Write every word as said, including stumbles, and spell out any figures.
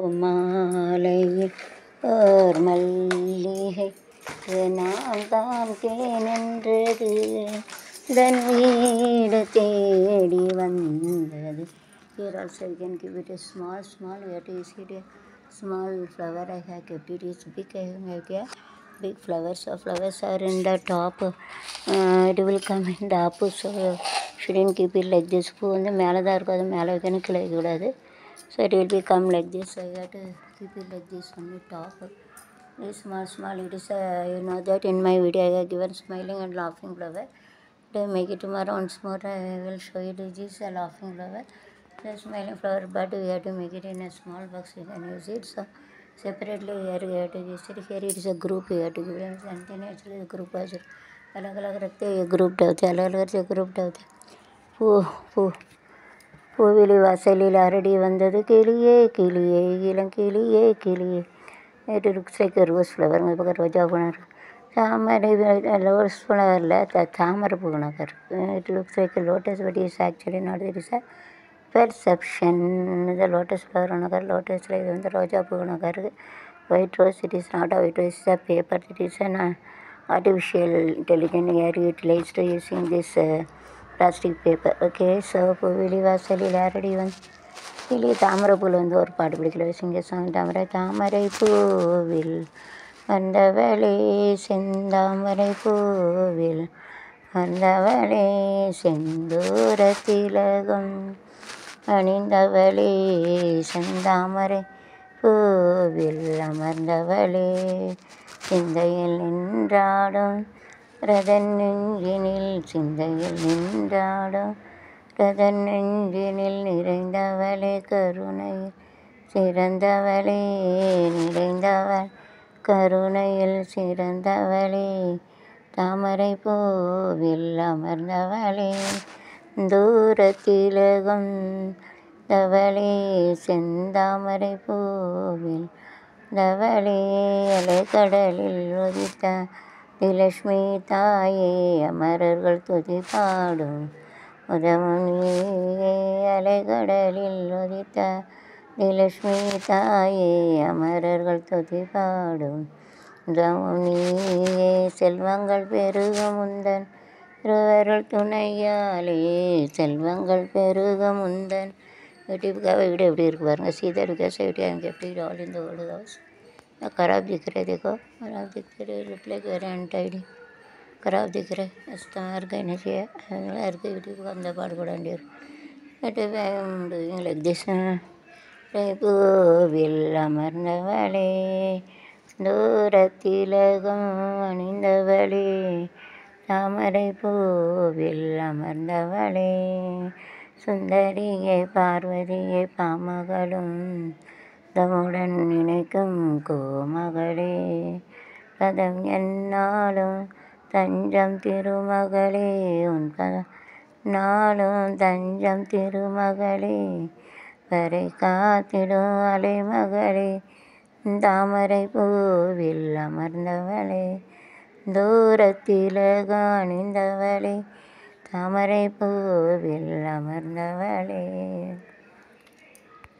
மாலையில் ஓர் மல்லிகை நான் தான் தேனென்றது தன் வீடு தேடி வந்தது. Here also you can give it a small small you have to see it a small flower I have kept it is big I have kept big flowers. So flowers are in the top, uh, it will come in the up, so shouldn't keep it like this. பூ வந்து மேலே தான் இருக்கும், அது மேலே வைக்கணும், கீழே வைக்கக்கூடாது. So it will become like this. So you have to keep it like this on the top. This small small it is a, you know that in my video I have given smiling and laughing flower. To make it tomorrow once more I will show you this is a laughing flower, the smiling flower, but we have to make it in a small box. You can use it. So separately here you have to use it. Here it is a group you have to give them something actually the group was अलग अलग रखते हैं, group होते हैं, अलग अलग से group होते பூ பூ பூவிலி வாசலில் அரடி வந்தது கிளியே கிளியே இளங்கிளியே கிளியே. It looks like a rose flower. मेरे पास रोजा बना தாமரை ரோஸ் ஃப்ளவரில் தாமரை பூக்கணக்கர். It looks like a lotus but is actually not. It is a perception. The lotus flower ஒன்றுக்கர், லோட்டஸில் இது வந்து ரோஜா பூக்கணக்கர். White rose it is not a white rose, it is a paper. It is an uh, artificial intelligence air utilized using this uh, plastic paper. Okay, so பூவிலி வாசலில் அரடி வந்து கிளி தாமரை பூவில் வந்து ஒரு பாட்டு பிடிக்கல சிங்க சாங். தாமரை தாமரை பூவில் வந்தவளே செந்தாமரை பூவில் வந்தவளே செந்தூர திலகம் அணிந்தவளே செந்தாமரை பூவில் அமர்ந்தவளே சிந்தையில் நின்றாடும் ரதன் நெஞ்சினில் சிந்தையில் நின்றாடும் ரதன் நெஞ்சினில் நிறைந்தவளே கருணையில் சிறந்தவளே நிறைந்தவள் கருணையில் சிறந்தவளே தாமரை பூவில் அமர்ந்தவளே தூரத்திலகம் தவளே செந்தாமரை பூவில் தவளே அலைக்கடலில் உதித்த திலக்ஷ்மி தாயே அமரர்கள் துதி பாடும் உதவும் நீயே. அலைக்கடலில் உதித்த திலக்ஷ்மி தாயே அமரர்கள் துதி பாடும் உதவும் நீயே. செல்வங்கள் பெருகும் முந்தன் இருவர்கள் துணையாலே செல்வங்கள் பெருகும் முந்தன். यूट्यूब वीडियो எப்படி இருக்கு பாருங்க. सीधा कैसे वीडियो हम kept it all in the world house. खराब दिख रहा है, देखो खराब दिख रहा है, लुक लाइक वेरी अनटाइडी, खराब दिख रहा है. इस्तेमाल करने चाहिए हर कोई यूट्यूब का अंदर पाड़ पड़ा under. But I am doing like this. பூவில் அமர்ந்தவளே தூரத்திலகம் அணிந்தவளே தாமரை பூவில் அமர்ந்தவளே சுந்தரியே பார்வதியே பாமகளும் தமுடன் நினைக்கும் கோமகளே பதம் என்னாலும் தஞ்சம் திருமகளே உன் பதம் நாளும் தஞ்சம் திருமகளே வரை காத்திடும் அலைமகளே தாமரை பூவில் அமர்ந்தவளே தூரத்திலக அணிந்தவளே தாமரை பூவில் அமர்ந்தவளே.